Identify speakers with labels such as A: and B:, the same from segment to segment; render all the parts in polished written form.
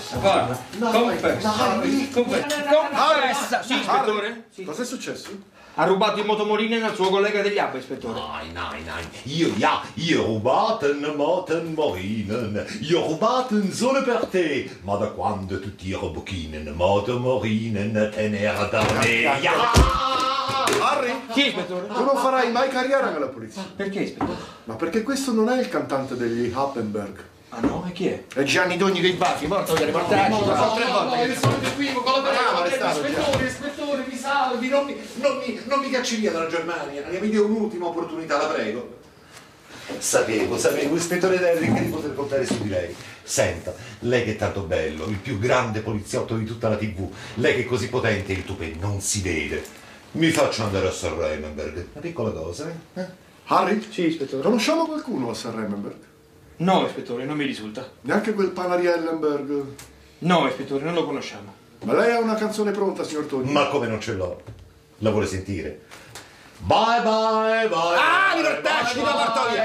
A: Confessa! Sì, ispettore?
B: Sì. Cos'è successo?
A: Ha rubato il motomoline al suo collega degli ABBA, ispettore.
C: Nein. Io ho rubato un motomoline. Io ho rubato solo per te. Ma da quando tu ti rubi un motomoline te ne era da me.
B: Harry?
A: Sì, ispettore?
B: Tu non farai mai carriera nella polizia.
A: Perché, ispettore?
B: Ma perché questo non è il cantante degli Happenberg.
A: Ah no? E chi è?
B: È Gianni Dogni dei Baffi, morto dai reportaggi.
D: Io sono di qui, con la ispettore, mi salvi, non mi cacci via dalla Germania. Mi dia un'ultima opportunità, la prego.
C: Sapevo, ispettore Derrick, di poter contare su di lei. Senta, lei che è tanto bello, il più grande poliziotto di tutta la TV, lei che è così potente, il tupè non si vede. Mi faccio andare a Sir Rememberg. Una piccola cosa, eh?
B: Harry?
A: Sì, ispettore.
B: Conosciamo qualcuno a Sir Rememberg?
A: No, ispettore, non mi risulta.
B: Neanche quel pana di Ellenberg?
A: No, ispettore, non lo conosciamo.
B: Ma lei ha una canzone pronta, signor Togni?
C: Ma come non ce l'ho? La vuole sentire? Bye bye bye.
D: Ah, libertà, ci da Bartoglia!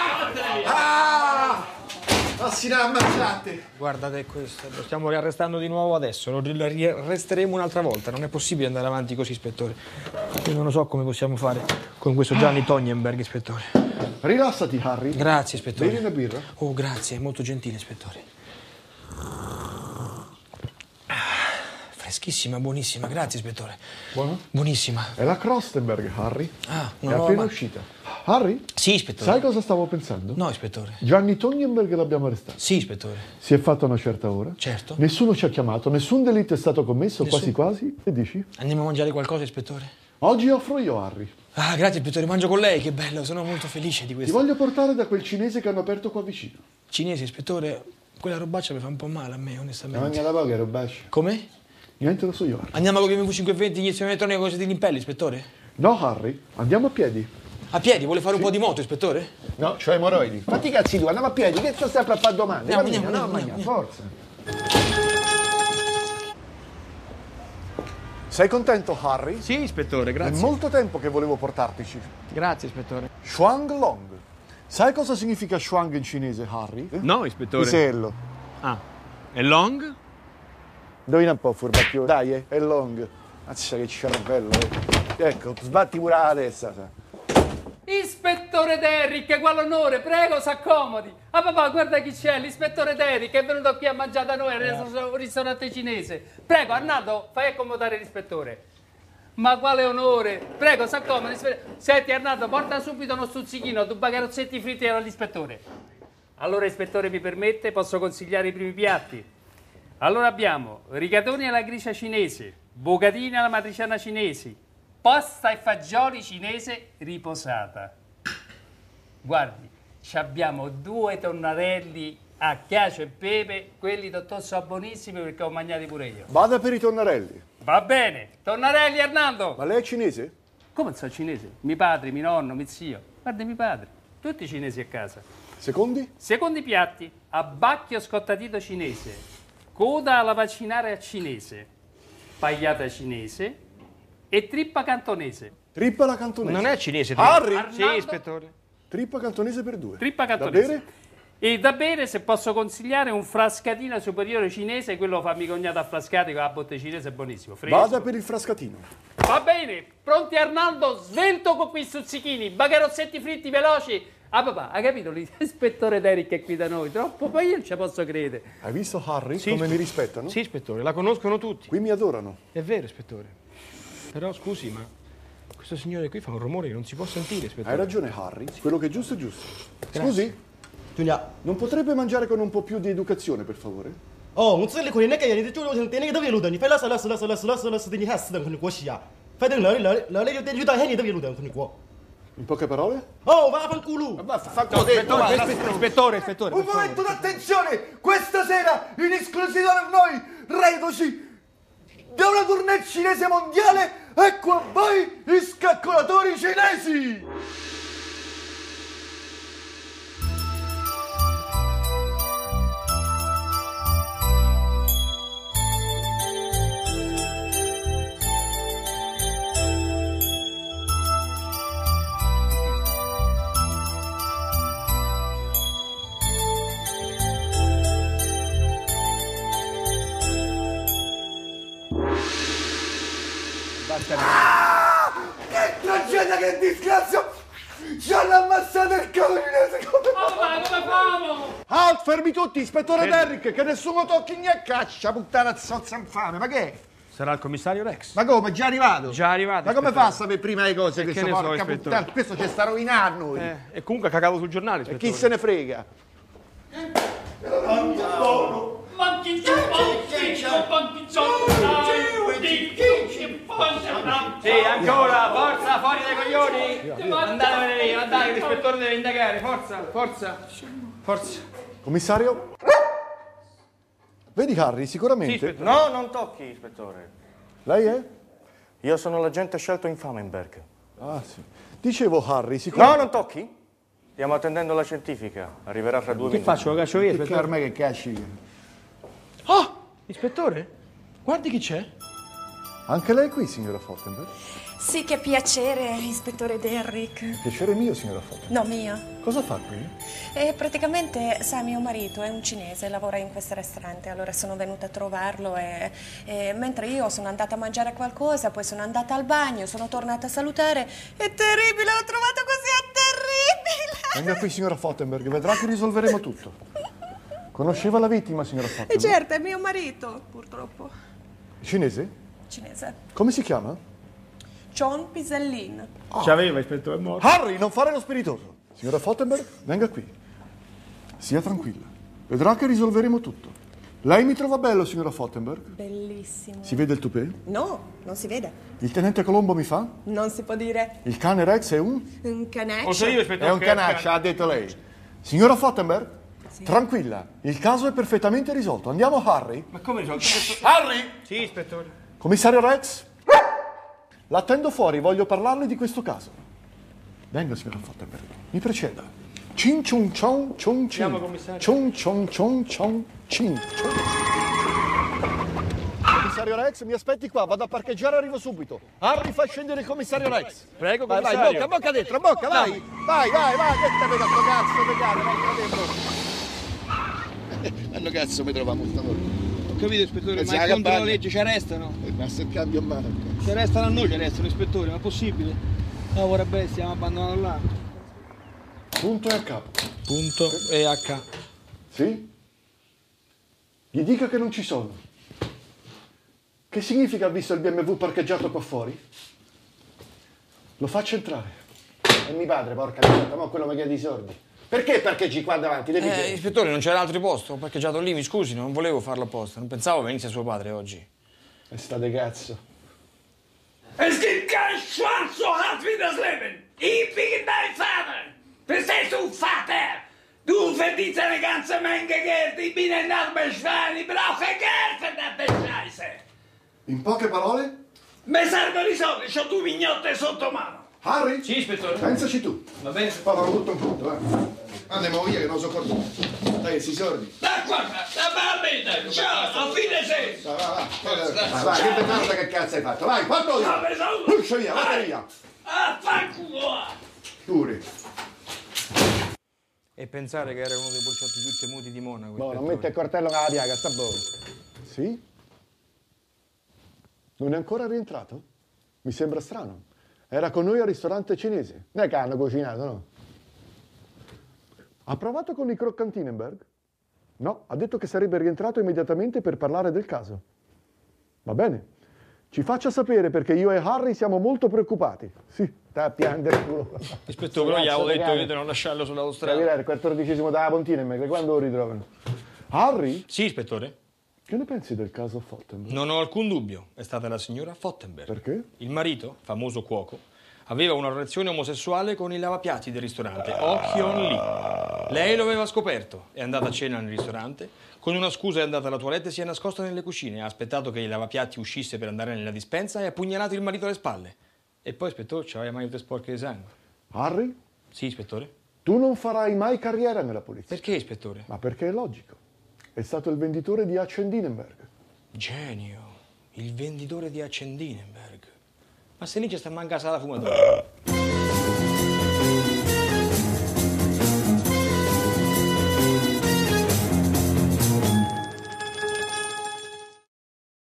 D: Assina ammazzate!
E: Guardate questo, lo stiamo riarrestando di nuovo adesso, lo riarresteremo un'altra volta, non è possibile andare avanti così, ispettore. Io non lo so come possiamo fare con questo Gianni Tognenberg, ispettore.
B: Rilassati, Harry.
E: Grazie, ispettore.
B: Bevi una birra?
E: Oh, grazie, è molto gentile, ispettore. Freschissima, buonissima, grazie, ispettore.
B: Buona?
E: Buonissima.
B: È la Krostenberg, Harry.
E: Ah,
B: È
E: non l'ho
B: appena
E: mai...
B: uscita. Harry?
E: Sì, ispettore.
B: Sai cosa stavo pensando?
E: No, ispettore.
B: Gianni Tognenberg l'abbiamo arrestato.
E: Sì, ispettore.
B: Si è fatta una certa ora.
E: Certo.
B: Nessuno ci ha chiamato, nessun delitto è stato commesso,
E: Nessun-
B: quasi. Che dici?
E: Andiamo a mangiare qualcosa, ispettore?
B: Oggi offro io, Harry.
E: Ah, grazie, ispettore, mangio con lei, che bello, sono molto felice di
B: Ti
E: questo.
B: voglio portare da quel cinese che hanno aperto qua vicino.
E: Cinese, ispettore, quella robaccia mi fa un po' male a me, onestamente.
B: la paga, robascia.
E: Come?
B: Niente lo so io, Harry.
E: Andiamo con MV520, iniezione elettronica, cose di limpelli, ispettore?
B: No, Harry, andiamo a piedi.
E: A piedi, vuole fare un po' di moto, ispettore?
B: No, c'ho emoroidi. Fatti i cazzi tu, andiamo a piedi, che sto sempre a fare domande.
E: Andiamo.
B: Forza. Sei contento, Harry?
E: Sì, ispettore,
B: È molto tempo che volevo portartici.
E: Grazie, ispettore.
B: Shuang Long. Sai cosa significa Shuang in cinese, Harry?
E: No, ispettore.
B: Pisello.
E: Ah, è long?
B: Indovina un po', furbacchione. Dai, è Long. Mazza che cervello. Ecco, sbatti pure la testa. Sa.
F: Ispettore Derrick, quale onore, prego, s'accomodi. Ah papà, guarda chi c'è, l'ispettore Derrick è venuto qui a mangiare da noi al ristorante cinese. Prego, Arnaldo, fai accomodare l'ispettore. Ma quale onore, prego, s'accomodi. Senti Arnaldo, porta subito uno stuzzichino, due bagarozzetti fritti all'ispettore. Allora, ispettore, mi permette, posso consigliare i primi piatti. Allora abbiamo rigatoni alla gricia cinese, bocatini alla matriciana cinese, pasta e fagioli cinese riposata. Guardi, abbiamo 2 tonnarelli a cacio e pepe, quelli dottor sono buonissimi perché ho mangiati pure io.
B: Vada per i tonnarelli.
F: Va bene, tonnarelli Arnaldo.
B: Ma lei è cinese?
F: Come sono cinese? Mi padre, mi nonno, mi zio. Guarda mio padre, tutti cinesi a casa.
B: Secondi?
F: Secondi piatti, abbacchio scottadito cinese, coda alla vaccinare cinese, pagliata cinese e trippa cantonese.
B: Trippa la cantonese.
E: Non è cinese.
B: Harry?
F: Arnaldo?
E: Sì, ispettore.
B: Trippa cantonese per 2.
F: Trippa cantonese.
B: Da bere?
F: E da bere, se posso consigliare, un frascatino superiore cinese, quello fa mio cognato a frascati con la botte cinese, è buonissimo. Fresco.
B: Vada per il frascatino.
F: Va bene, pronti Arnaldo, svelto con quei stuzzichini, bagarozzetti fritti veloci. Ah papà, hai capito? L'ispettore Derrick è qui da noi, troppo, poi io non ci posso credere.
B: Hai visto, Harry,
E: Sì,
B: come mi rispettano?
E: Sì, ispettore, la conoscono tutti.
B: Qui mi adorano.
E: È vero, ispettore. Però scusi, ma questo signore qui fa un rumore che non si può sentire, ispettore.
B: Hai ragione, Harry. Quello che è giusto è giusto. Scusi,
G: Giulia,
B: non potrebbe mangiare con un po' più di educazione, per favore?
G: 我们这里可以那个人家就点那个特别路的，你非拉死的你还死的可能国西啊，反正来就点就到黑你特别路的可能国。
B: In poche parole?
G: Oh, va a fanculo!
E: Ispettore.
H: Un momento d'attenzione! Questa sera, in esclusiva per noi, reduci da una tournée cinese mondiale, ecco a voi gli scaccolatori cinesi! Che tragedia, che disgrazia! Ci hanno ammazzato il cavo cinese!
F: Come famo?
B: Halt, fermi tutti, ispettore Derrick, che nessuno tocchi né caccia, puttana zozza infame, ma che è?
E: Sarà il commissario Rex.
B: Ma come, già arrivato?
E: Già arrivato,
B: Ma come
E: ispettore.
B: fa a sapere prima le cose?
E: Che
B: Questo
E: ne so,
B: porca
E: ispettore.
B: puttana, questo ci sta rovinando noi.
E: E comunque ha cagato sul giornale,
B: E
E: ispettore.
B: chi se ne frega?
E: Sì, ancora, forza, fuori dai coglioni! Andatevene via, dai, l'ispettore deve indagare, forza.
B: Commissario? Vedi Harry,
E: Sì,
B: sicuramente.
E: ispettore.
I: No, non tocchi, ispettore.
B: Lei è?
I: Io sono l'agente scelto in Famenberg.
B: Ah, sì. Dicevo Harry,
I: No,
B: sicuramente.
I: non tocchi? Stiamo attendendo la scientifica. Arriverà fra 2
E: Che
I: minuti.
E: faccio? Lo caccio io,
B: Che per
E: ispettore?
B: me che cacci?
E: Oh, ispettore? Guardi chi c'è.
B: Anche lei è qui, signora Fortenberg?
J: Sì, che piacere, ispettore Derrick.
B: Piacere mio, signora Fortenberg.
J: No, mio.
B: Cosa fa qui?
J: Praticamente, sa, mio marito è un cinese, lavora in questo ristorante, allora sono venuta a trovarlo e mentre io sono andata a mangiare qualcosa, poi sono andata al bagno, sono tornata a salutare. È terribile, l'ho trovato così, è terribile!
B: Venga qui, signora Fortenberg, vedrà che risolveremo tutto. Conosceva la vittima, signora
J: E
B: Fortenberg?
J: certo, è mio marito, purtroppo.
B: Cinese?
J: Cinese.
B: Come si chiama?
J: John Pisellin.
E: Ci aveva, ispettore, è morto.
B: Harry, non fare lo spiritoso. Signora Fortenberg, venga qui. Sia tranquilla. Vedrà che risolveremo tutto. Lei mi trova bello, signora Fortenberg?
J: Bellissimo.
B: Si vede il tupè?
J: No, non si vede.
B: Il tenente Colombo mi fa?
J: Non si può dire.
B: Il cane Rex è un?
J: Un canaccio.
E: Posso io, ispettore?
B: È un canaccia, ha detto lei. Signora Fortenberg? Tranquilla, il caso è perfettamente risolto. Andiamo, Harry?
E: Ma come risolto?
B: Harry!
E: Sì, ispettore.
B: Commissario Rex? L'attendo fuori, voglio parlarle di questo caso. Venga, signora Fortenberg, mi preceda. Cin ciun cion cion cin.
E: Andiamo, commissario.
B: Cion cion cion cion cin. Cion. Commissario Rex, mi aspetti qua, vado a parcheggiare e arrivo subito. Harry, fa scendere il commissario Rex.
E: Prego,
B: Vai, vai,
E: commissario.
B: bocca dentro, bocca, vai. Vai, che te vedo sto cazzo di cane, vai qua dentro. Hanno cazzo mi troviamo stavolta.
E: Ho capito, ispettore,
B: Pensa
E: ma
B: alla
E: è contro la
B: campagna.
E: legge, ci arrestano.
B: Basta il cambio a mano.
E: Ci arrestano a noi, ci arrestano, ispettore, ma è possibile? No, ora bestia, stiamo abbandonando là.
B: Punto e a capo.
E: Punto e H.
B: Sì? Gli dica che non ci sono. Che significa ha visto il BMW parcheggiato qua fuori? Lo faccia entrare. È mio padre, porca miseria, ma quello mi chiede i soldi. Perché parcheggi qua davanti? Devi dire.
E: Ispettore, non c'era altro posto, ho parcheggiato lì, mi scusi, non volevo farlo apposta, non pensavo venisse suo padre oggi.
B: E state cazzo.
K: Es gibt kein Schwanz so hart wie das Leben. Ich bin dein Vater. Verstehst du, Vater? Du verdienst eine ganze Menge Geld. Ich bin ein armer Schwein. Ich brauche Geld, verdammte Scheiße.
B: In poche parole?
K: Mi servono i soldi. C'ho due mignotte sotto mano.
B: Harry?
E: Sì, ispettore.
B: Pensaci tu.
E: Va bene?
B: Poi fanno tutto un punto, Andiamo via che non so cosa. Dai, si sordi.
K: Da guarda, da bambina. Ciao, a fine sera.
B: Vai, che guarda che cazzo hai fatto. Vai, quanto
K: Ah, mi sono-
B: Uscia via, vai via.
K: Affanculo.
B: Pure.
E: E pensare che era uno dei poliziotti più temuti di Monaco.
B: No, non
E: ispettore.
B: mette il coltello nella piaga, sta buono. Sì? Non è ancora rientrato? Mi sembra strano. Era con noi al ristorante cinese. Non è che hanno cucinato, no? Ha provato con i Krokkantinenberg? No, ha detto che sarebbe rientrato immediatamente per parlare del caso. Va bene. Ci faccia sapere perché io e Harry siamo molto preoccupati. Sì, sta a piangere il culo.
E: Ispettore, però gli avevo detto di non lasciarlo sull'autostrada.
B: Capirà, il 14° dalla Pontinenberg, quando lo ritrovano? Harry?
E: Sì, ispettore.
B: Che ne pensi del caso Fortenberg?
E: Non ho alcun dubbio, è stata la signora Fortenberg.
B: Perché?
E: Il marito, famoso cuoco, aveva una relazione omosessuale con il lavapiatti del ristorante, Oh Hyun Lee. Lei lo aveva scoperto, è andata a cena nel ristorante, con una scusa è andata alla toilette e si è nascosta nelle cucine, ha aspettato che il lavapiatti uscisse per andare nella dispensa e ha pugnalato il marito alle spalle. E poi, ispettore, c'aveva mai tutte sporche di sangue.
B: Harry?
E: Sì, ispettore.
B: Tu non farai mai carriera nella polizia.
E: Perché, ispettore?
B: Ma perché è logico. È stato il venditore di Accendinenberg.
E: Genio, il venditore di Accendinenberg. Ma se lì c'è sta mancata la fumatura.